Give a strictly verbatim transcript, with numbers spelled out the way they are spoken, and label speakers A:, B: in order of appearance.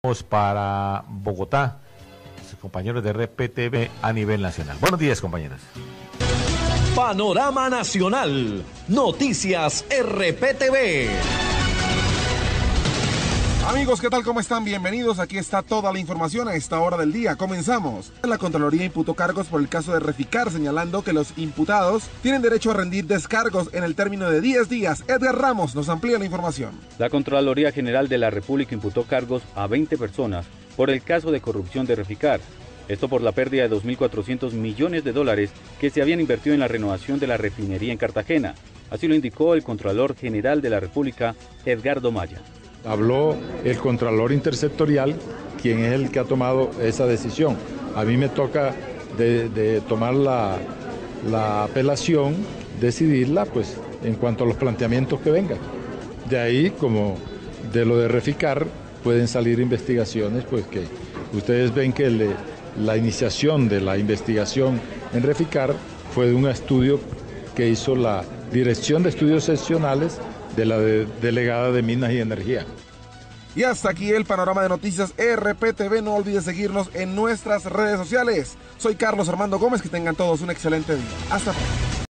A: Para Bogotá, sus compañeros de R P T V a nivel nacional. Buenos días, compañeros.
B: Panorama Nacional, Noticias R P T V.
C: Amigos, ¿qué tal? ¿Cómo están? Bienvenidos. Aquí está toda la información a esta hora del día. Comenzamos. La Contraloría imputó cargos por el caso de Reficar, señalando que los imputados tienen derecho a rendir descargos en el término de diez días. Edgar Ramos nos amplía la información.
D: La Contraloría General de la República imputó cargos a veinte personas por el caso de corrupción de Reficar. Esto por la pérdida de dos mil cuatrocientos millones de dólares que se habían invertido en la renovación de la refinería en Cartagena. Así lo indicó el Contralor General de la República, Edgardo Maya.
E: Habló el Contralor Intersectorial, quien es el que ha tomado esa decisión. A mí me toca de, de tomar la, la apelación, decidirla, pues, en cuanto a los planteamientos que vengan. De ahí, como de lo de Reficar, pueden salir investigaciones, pues, que ustedes ven que le, la iniciación de la investigación en Reficar fue de un estudio que hizo la Dirección de Estudios Seccionales de la de, delegada de Minas y Energía.
C: Y hasta aquí el panorama de noticias R P T V. No olvides seguirnos en nuestras redes sociales. Soy Carlos Armando Gómez. Que tengan todos un excelente día. Hasta pronto.